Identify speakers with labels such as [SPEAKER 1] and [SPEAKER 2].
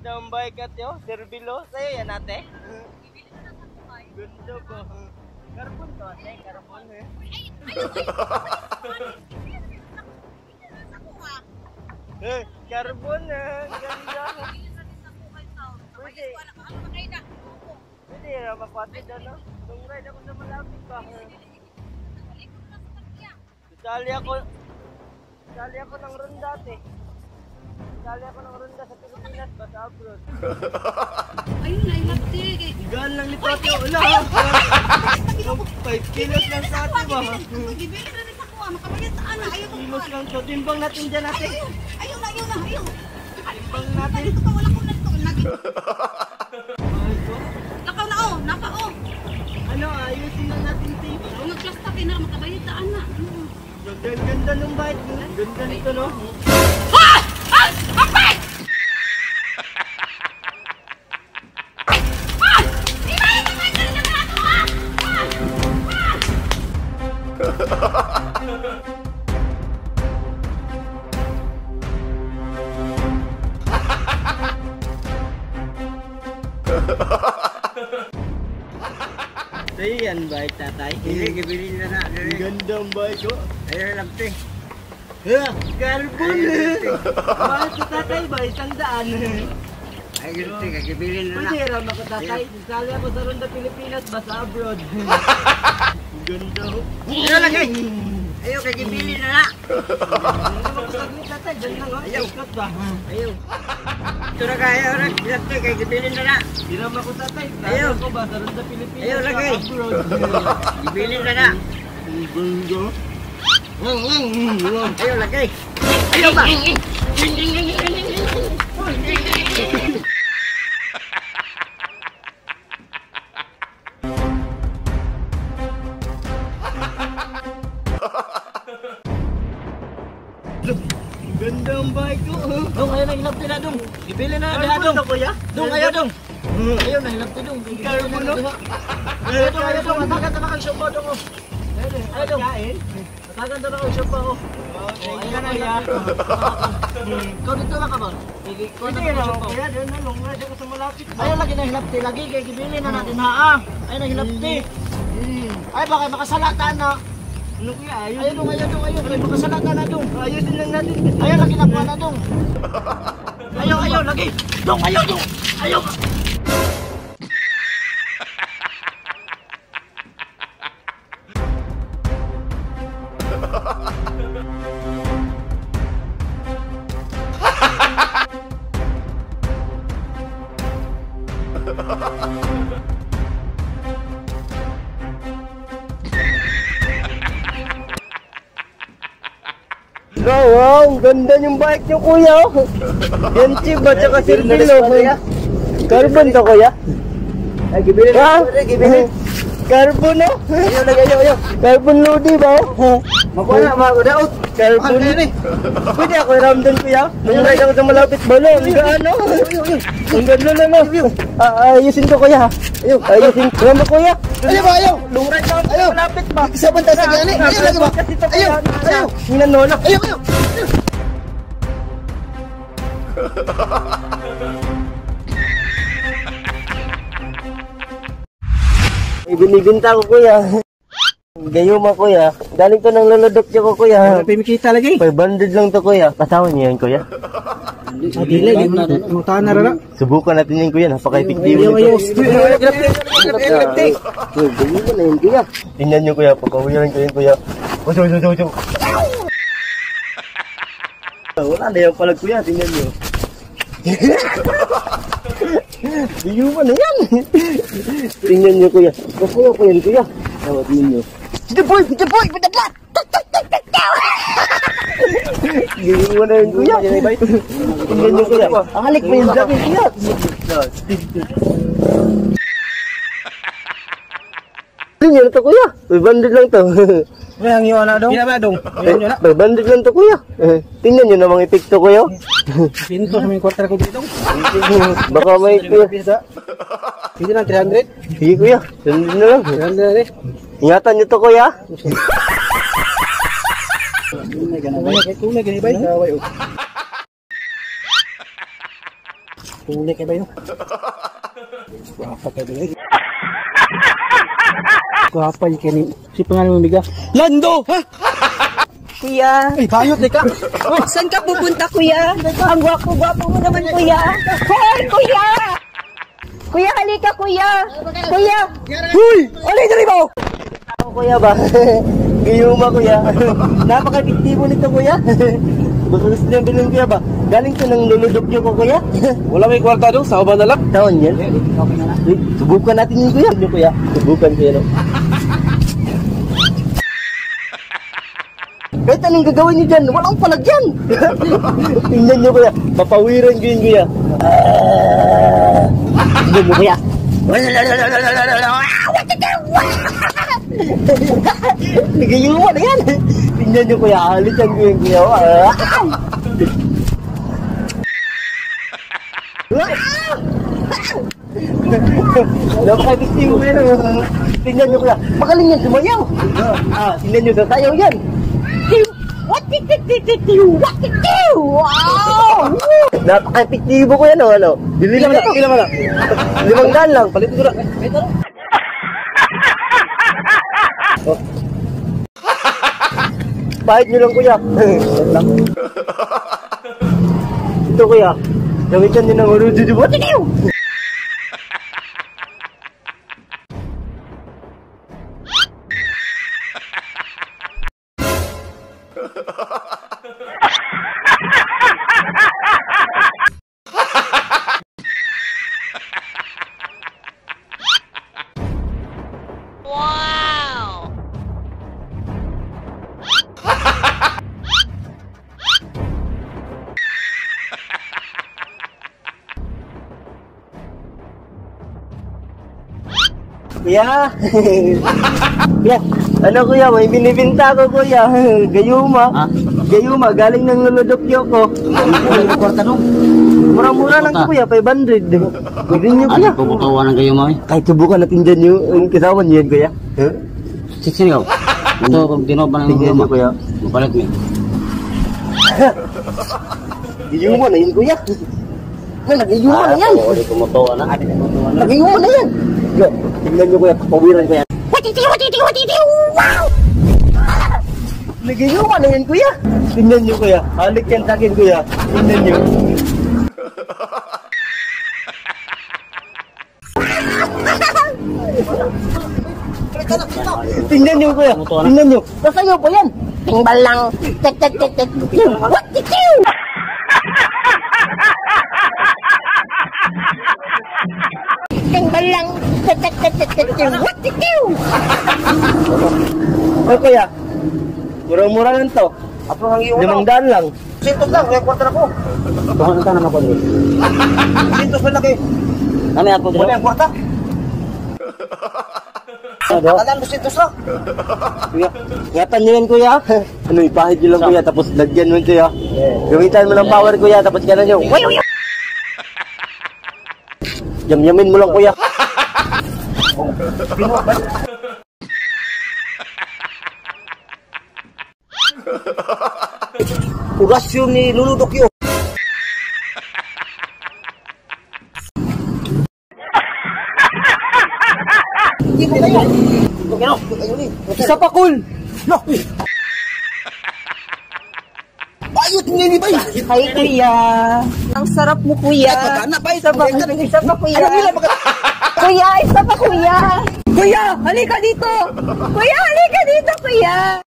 [SPEAKER 1] Ganda ang bike at yo, Servilo. Sa'yo yan ate. Ganda ba? Carbon to ate, carbon eh. Carbon eh, ganda. Pwede na mapatid ano? Long ride ako sa malapit ba? Sali ako ng ronda ate. Sali ako ng ronda sa Pilipinas ba sa abroad?
[SPEAKER 2] Ayun na, ilaptig.
[SPEAKER 1] Gaan lang lipat yun. Wala. 5 kilos lang sa ate ba?
[SPEAKER 2] Gibili na rin ako. Makabayad sa ana. Ayaw ko.
[SPEAKER 1] Kilos lang to. Timbang natin dyan ate.
[SPEAKER 2] Ayaw na.
[SPEAKER 1] Timbang natin.
[SPEAKER 2] Wala ko na ito. Nakaw na oh.
[SPEAKER 1] Ano, ayusin na natin tape.
[SPEAKER 2] Kung nag-plastic na, makabayad sa ana.
[SPEAKER 1] Ganda nung bike. Ganda nito no. Sa'yo yan bike tatay.
[SPEAKER 3] Gibili na na.
[SPEAKER 1] Gandang bike oh.
[SPEAKER 3] Ayun lang te.
[SPEAKER 1] Carbon eh. Bakit sa tatay ba? 100.
[SPEAKER 3] Ayun te, gibili na na.
[SPEAKER 1] Pwede ram ako tatay. Sali ako sa Ronda Pilipinas ba sa abroad. Ganda oh.
[SPEAKER 3] Ayun lagi. Ayun, gibili na na.
[SPEAKER 1] Ano magpapaglit tatay? Diyan lang oh.
[SPEAKER 3] Ayaw.
[SPEAKER 1] Ikot ba?
[SPEAKER 3] Ayun. Ito na kaya rin. Ayun te, gibili na na.
[SPEAKER 1] Hiram ako tatay. Sali
[SPEAKER 3] Ayaw.
[SPEAKER 1] ako ba sa Ronda Pilipinas
[SPEAKER 3] Ayaw
[SPEAKER 1] sa
[SPEAKER 3] lagi.
[SPEAKER 1] abroad.
[SPEAKER 3] Gibili na na.
[SPEAKER 1] Ganda.
[SPEAKER 3] Ayun lagi. Ayun ba?
[SPEAKER 1] Ganda ang bike ko.
[SPEAKER 3] Dong, ayun na hilapti na dong. Gibili na na
[SPEAKER 1] Carbon
[SPEAKER 3] dong.
[SPEAKER 1] to kuya?
[SPEAKER 3] Dong, ayun dong. Ayun na hilapti dong.
[SPEAKER 1] Carbon no?
[SPEAKER 3] Ayun dong. Matagan na kang shop dong. Ayun dong. Matagan na kang shop ko.
[SPEAKER 1] Ayun na kuya.
[SPEAKER 3] Ikaw dito na ka ba?
[SPEAKER 1] Pwede na ako kuya. Doon na long ride ako sa malapit.
[SPEAKER 3] Ayun lagi na hilapti. Lagi kay gibili na natin ha. Ayun na hilapti. Ay baka makasalatan na.
[SPEAKER 1] Ano kuya?
[SPEAKER 3] Ayun dong. Kay makasalatan na dong.
[SPEAKER 1] Ayusin lang natin.
[SPEAKER 3] Ayun lagi na kuha na dong. Ayaw lagi. Dong. Ayaw.
[SPEAKER 1] Wow, ganda yung bike nyo kuya. Yan chip at saka Servilo. Carbon to kuya.
[SPEAKER 3] Ay gibili
[SPEAKER 1] Ha? Carbon no?
[SPEAKER 3] Ayaw.
[SPEAKER 1] Carbon lodi ba?
[SPEAKER 3] Makuha na daot.
[SPEAKER 1] Carbon. Pwede ako i-ramdan kuya. Nung ride ako sa malapit ba no? Ang gaano? Ang ganda na no? Ayusin ko kuya. Ayusin ko mo kuya.
[SPEAKER 3] Ayaw.
[SPEAKER 1] Nung ride ako sa malapit ba?
[SPEAKER 3] Isa banta sa gani. Ayaw lagi ba? Ayaw.
[SPEAKER 1] Hinanolak.
[SPEAKER 3] Ayaw.
[SPEAKER 1] Binibinta ko kuya. Gayuma kuya. Galing to ng lolodok niyo ko kuya.
[SPEAKER 3] Pimikita lagi.
[SPEAKER 1] 500 lang to kuya. Kasama niyo yan kuya.
[SPEAKER 3] Dili yung tahan na rara.
[SPEAKER 1] Subukan natin yan kuya. Napaka-effective
[SPEAKER 3] Ayaw.
[SPEAKER 1] nito.
[SPEAKER 3] Electric.
[SPEAKER 1] Ganyan na yun kuya. Tingnan niyo kuya. Papawiran ko yun kuya. Uso. Wala na yung palag kuya. Tingnan niyo. Gayuma na yan. Tingnan niyo kuya. Masaya ko yan kuya. Tawag niyo.
[SPEAKER 3] Pita boy.
[SPEAKER 1] Gayuma na yun kuya. Tingnan niyo kuya. Ang halik mo yung dami kuya. Tingnan niyo to kuya. 500 lang to.
[SPEAKER 3] May ang iwan na dong. Gina ba dong?
[SPEAKER 1] 500 lang to kuya. Tingnan niyo namang epekto kuya.
[SPEAKER 3] Pinto sa mga kwarta ko dito.
[SPEAKER 1] Baka may kuya.
[SPEAKER 3] Pwede na 300.
[SPEAKER 1] Sige kuya. Sundin na lang.
[SPEAKER 3] 300 eh.
[SPEAKER 1] Ingatan niyo to kuya.
[SPEAKER 3] Tunay ganibay. Kaway oh. Tunay kayo ba yun? Guwapa kayo ba yun? Guwapa yung kini. Si pangalan mo, Miga? Lando! Ha?
[SPEAKER 1] Kuya.
[SPEAKER 3] Ay, bayot ka.
[SPEAKER 1] Saan ka pupunta, kuya? Ang gwapo-gwapo mo naman, kuya. Hoy, kuya! Kuya, halika, kuya! Kuya!
[SPEAKER 3] Huy! Alay, dali mo!
[SPEAKER 1] Ako, kuya ba? Gayuma, kuya. Napaka-epektibo nito, kuya. Gusto niyo bilhin, kuya ba? Galing ko ng luludok niyo ko, kuya.
[SPEAKER 3] Wala may kwarta doon, sa na lang.
[SPEAKER 1] Taon yan. Subukan natin yun, kuya. Kuya. Subukan, kuya. No? Kahit anong gagawin niyo dyan, walang palagyan. Tingnan niyo, kuya. Papawiran ko yun, kuya. Tingnan niyo, kuya. Nagayuma na yan. Tingnan niyo, kuya. Halikan ko yun, kuya. Napaka-epektibo yan. Tingnan niyo, kuya. Magaling yan, sumayaw. Tingnan niyo, sasayaw yan. Wow! Napaka-epektibo ko yan, ano? Bili naman ako.
[SPEAKER 3] Ilan mo lang?
[SPEAKER 1] 500 lang.
[SPEAKER 3] Palit ko na. Ito.
[SPEAKER 1] Pahit nyo lang, kuya. Ito, kuya. Gamitan nyo ng urujuju. What did you? Kuya. Kuya. Ano, kuya? May binibinta ko, kuya. Gayuma.
[SPEAKER 3] Ha?
[SPEAKER 1] Gayuma. Galing ng luludokyo ko.
[SPEAKER 3] Kwarta doon.
[SPEAKER 1] Murang-mura lang, kuya. 500. Pwede nyo, kuya.
[SPEAKER 3] Ano pupuntawa ng kayo mo eh?
[SPEAKER 1] Kahit subukan natin dyan yung kasama nyo yan, kuya. Huh?
[SPEAKER 3] Sisinigaw. Ito, pag tinoba ng
[SPEAKER 1] Tingnan nyo, kuya.
[SPEAKER 3] Mapalit mo.
[SPEAKER 1] Gayuma na yun, kuya. Nagayuma na yan.
[SPEAKER 3] Tumutuwa na.
[SPEAKER 1] Nagayuma na yan. Tingnan nyo, kuya. Pawiran ko yan. Wow! Nagayuma na yan, kuya. Tingnan nyo, kuya. Halik yan sa akin, kuya. Tingnan nyo. Tingnan nyo, kuya. Tingnan nyo. Kasayo po yan. Tingbal lang. What did you? Tingbal lang. What did you? Oh, kuya. Murang-mura lang to.
[SPEAKER 3] Apo ang iyo.
[SPEAKER 1] 500 lang.
[SPEAKER 3] Sintos lang, kaya kwarta na ko. Tuhan ka naman ko din. Sintos na laki. Kami ako din. Wala ang kwarta. Alam mo sintos lang.
[SPEAKER 1] Kuya, ingatan nyo yan, kuya. Ano, ipahid nyo lang, kuya, tapos lagyan mo ito, kuya. Gamitan mo ng power, kuya, tapos gano'n nyo. Yam-yamin mo lang, kuya.
[SPEAKER 3] Orasyon ni Luludok yun. Hindi mo kayo.
[SPEAKER 1] Isa pa, cool.
[SPEAKER 3] No. Bayot nga ni bay.
[SPEAKER 2] Hi, kuya. Ang sarap mo, kuya. Isa pa, kuya. Kuya, isa pa, kuya. Kuya, halika dito. Kuya, halika dito, kuya.